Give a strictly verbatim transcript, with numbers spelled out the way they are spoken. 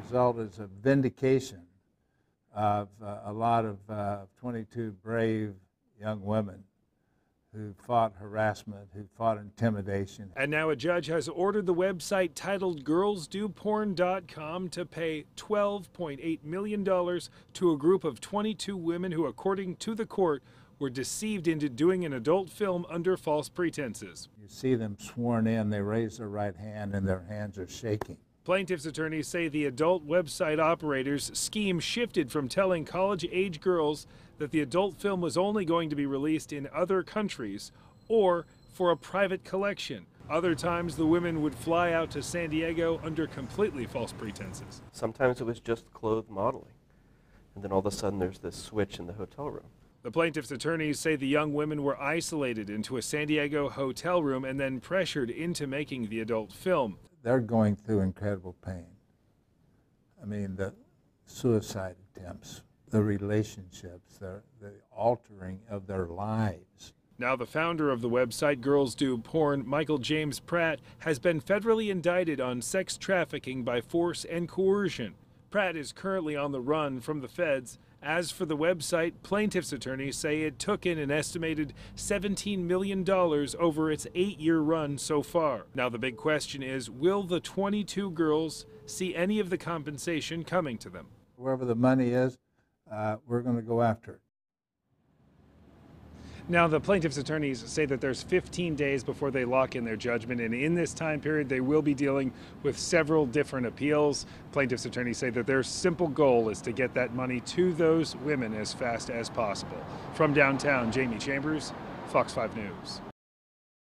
result is a vindication of uh, a lot of uh, twenty-two brave young women who fought harassment, who fought intimidation. And now a judge has ordered the website titled girls do porn dot com to pay twelve point eight million dollars to a group of twenty-two women who, according to the court, were deceived into doing an adult film under false pretenses. You see them sworn in, they raise their right hand and their hands are shaking. Plaintiffs' attorneys say the adult website operators' scheme shifted from telling college-age girls that the adult film was only going to be released in other countries or for a private collection. Other times, the women would fly out to San Diego under completely false pretenses. Sometimes it was just clothed modeling, and then all of a sudden there's this switch in the hotel room. The plaintiffs' attorneys say the young women were isolated into a San Diego hotel room and then pressured into making the adult film. They're going through incredible pain. I mean, the suicide attempts, the relationships, the, the altering of their lives. Now the founder of the website Girls Do Porn, Michael James Pratt, has been federally indicted on sex trafficking by force and coercion. Pratt is currently on the run from the feds. As for the website, plaintiffs' attorneys say it took in an estimated seventeen million dollars over its eight-year run so far. Now the big question is, will the twenty-two girls see any of the compensation coming to them? Wherever the money is, uh, we're going to go after it. Now, the plaintiffs' attorneys say that there's fifteen days before they lock in their judgment, and in this time period, they will be dealing with several different appeals. Plaintiffs' attorneys say that their simple goal is to get that money to those women as fast as possible. From downtown, Jamie Chambers, Fox five News.